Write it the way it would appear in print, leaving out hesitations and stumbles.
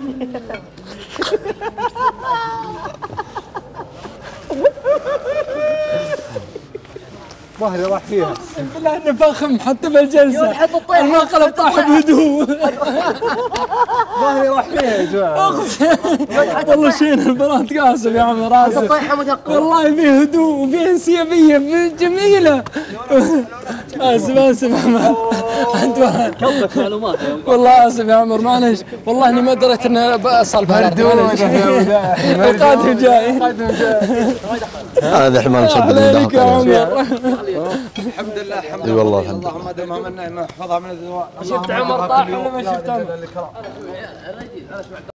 ظهري راح فيها. بالله انه فخم حتى بالجلسه. المقلب طاح بهدوء. ظهري راح فيها يا جماعه. والله شين البنات قاسم يا عم راسي. والله فيه هدوء وفيه انسيابيه جميله. اسف احمد. كبك معلومات والله اسف يا عمر معلش. والله اني ما دريت انه بصل مردود يا وداع. القادم جاي. هذا حمام صدق عليك يا عمر. الحمد لله الحمد لله. والله الحمد لله. اللهم دمها منا ما احفظها من الدواء. شفت عمر طاح ولا ما شفت عمر؟